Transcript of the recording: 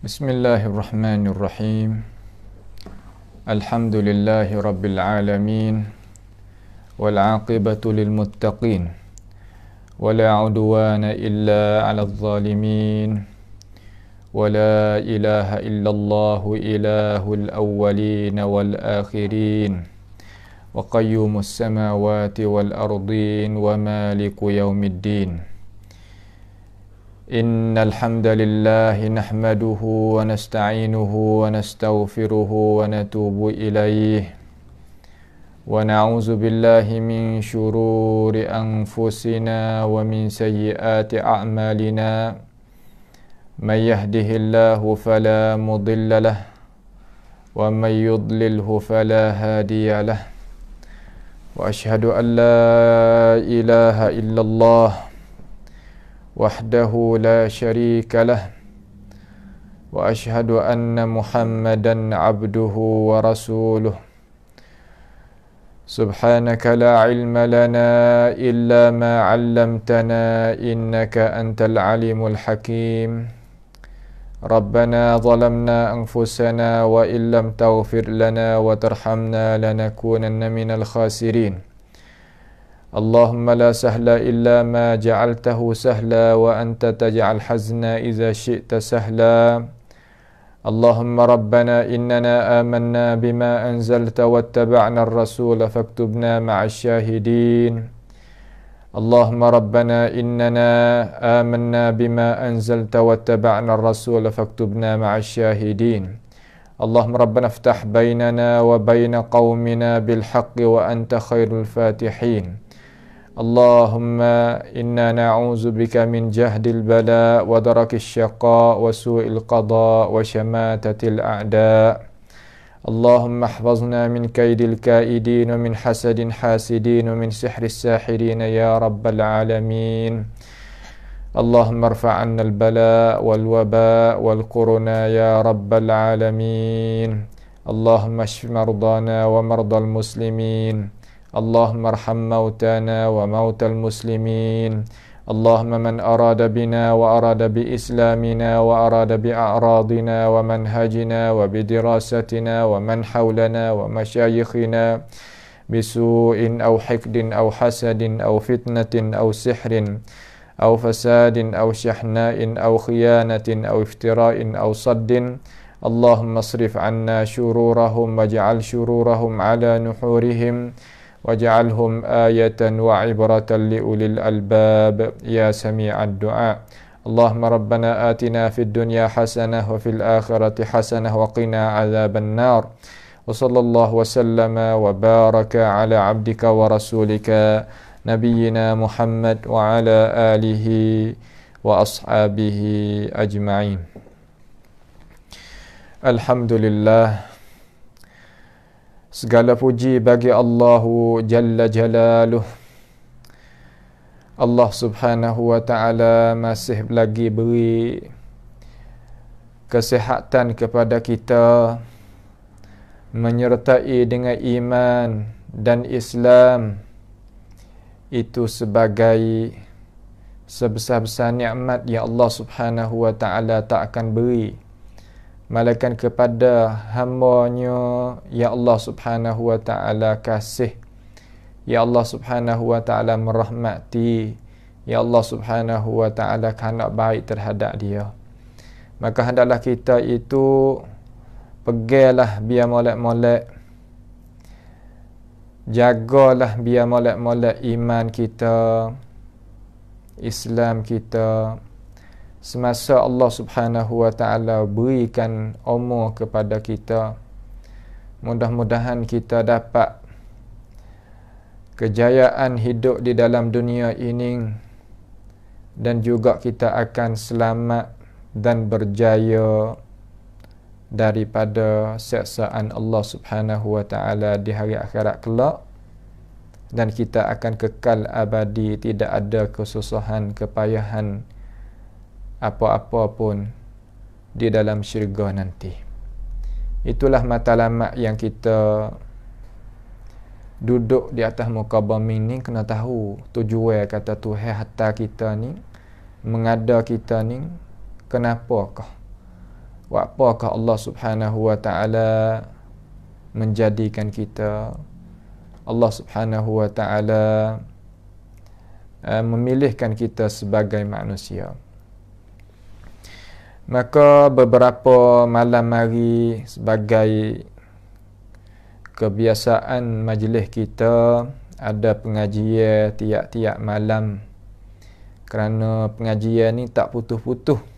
Bismillahirrahmanirrahim. Alhamdulillahi rabbil alamin. Wal aqibatu lil muttaqin. Wala udwana illa 'alal zalimin. Wala ilaha illallah ilahul awwalin wal akhirin. Wa qayyumus samawati wal ardin wa maliku yaumiddin. Innal hamdalillah nahmaduhu wa nasta'inuhu wa nastaghfiruhu wa natubu ilayhi wa na'udzu billahi min shururi anfusina wa min sayyiati a'malina may yahdihillahu fala mudilla lahu wa may yudlilhu fala hadiya lahu wa ashhadu an la ilaha illallah wahdahu la syarika lah wa ashhadu anna Muhammadan abduhu wa rasuluh. Subhanaka la ilma lana illa ma 'allamtana innaka antal alimul hakim. Rabbana zalamna anfusana wa illam taghfir lana wa tarhamna lanakunanna minal khasirin. Allahumma la sahla illa ma ja'altahu sahla wa anta taj'al hazna idza syi'ta sahla. Allahumma rabbana innana amanna bima anzalta wattaba'na ar-rasula faktubna ma'asy syahidin. Allahumma rabbana innana amanna bima anzalta wattaba'na ar-rasula faktubna ma'asy syahidin. Allahumma rabbana iftah bainana wa baina qaumina bil haqqi wa anta khairul fatihin. Allahumma inna na'udzu bika min jahdil bala wa darakis syaqa wa su'il qada wa syamatatil a'da. Allahumma ihfazna min kaidil kaidin wa min hasadin hasidin wa min sihris sahirin ya rabbal alamin. Allahumma irfa' 'anna al bala wal waba wal quruna ya rabbal alamin. Allahumma ishfi mardana wa mardal muslimin. Allahumma arham mautana wa mautal muslimin. Allahumma man arada bina wa arada bi islamina wa arada bi a'radina wa manhajina wa bi dirasatina wa man hawlana wa masyayikhina bisu'in aw hiqdin aw hasadin aw fitnatin aw sihrin aw fasadin aw syahna'in aw khiyanatin aw iftira'in aw saddin. Allahumma asrif 'anna syururahum waj'al syururahum 'ala nuhurihim waj'alhum ayatan wa ibratan li ulil albab ya sami'ad du'a. Allahumma rabbana atina fid dunya hasanah wa fil akhirati hasanah wa qina adzaban nar. Wa sallallahu wa sallama wa baraka ala abdika wa rasulika nabiyyina Muhammad wa ala alihi wa ashabihi ajma'in. Alhamdulillah, segala puji bagi Allahu Jalla Jalaluh. Allah Subhanahu wa ta'ala masih lagi beri kesihatan kepada kita, menyertai dengan iman dan Islam. Itu sebagai sebesar-besar nikmat yang Allah Subhanahu wa ta'ala tak akan beri malaikat kepada hamba-Nya yang Allah Subhanahu wa ta'ala kasih, ya Allah Subhanahu wa ta'ala merahmati, ya Allah Subhanahu wa ta'ala hendak baik terhadap dia. Maka hendaklah kita itu pegailah biar molek-molek, jagalah biar molek-molek iman kita, Islam kita, semasa Allah Subhanahu wa ta'ala berikan umur kepada kita. Mudah-mudahan kita dapat kejayaan hidup di dalam dunia ini dan juga kita akan selamat dan berjaya daripada siksaan Allah Subhanahu wa ta'ala di hari akhirat kelak, dan kita akan kekal abadi, tidak ada kesusahan, kepayahan apa-apa pun di dalam syurga nanti. Itulah matlamat yang kita duduk di atas muka bumi ni kena tahu tujuan kata Tuhan hantar kita ni, mengada kita ni kenapakah. apakah Allah Subhanahu wa taala menjadikan kita, Allah Subhanahu wa taala memilihkan kita sebagai manusia. Maka beberapa malam hari sebagai kebiasaan majlis kita ada pengajian tiap-tiap malam. Kerana pengajian ni tak putus-putus.